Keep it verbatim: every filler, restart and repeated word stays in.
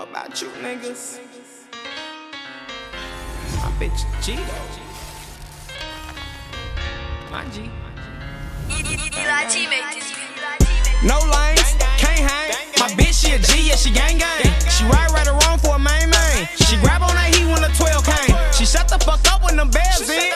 know about you niggas. My bitch G though. My G. No lanes, can't hang. My bitch, she a G, yeah, she gang gang. She ride right or wrong for a main main. She grab on that heat when the twelve came. She shut the fuck up when them bells in.